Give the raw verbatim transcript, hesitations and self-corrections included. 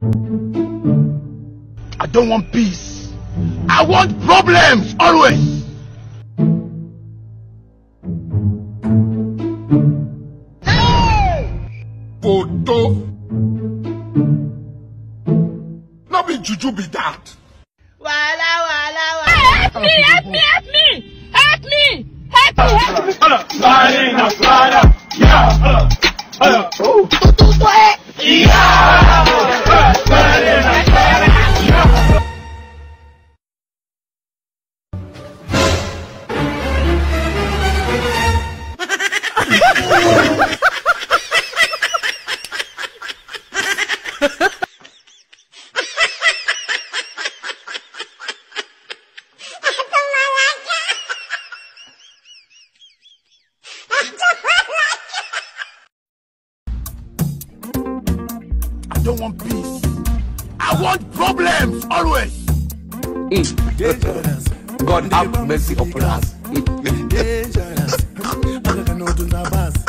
I don't want peace. I want problems always. Photo. Not be juju be that. Wala wala wala. Help me! Help me! Help me! Help me! Help me! Help me! Hala, sliding, I'm sliding. Yeah. Hala, hala. Oh. Yeah. Hala, sliding, I'm sliding. Yeah. I don't want peace. I want problems always. God have mercy upon us.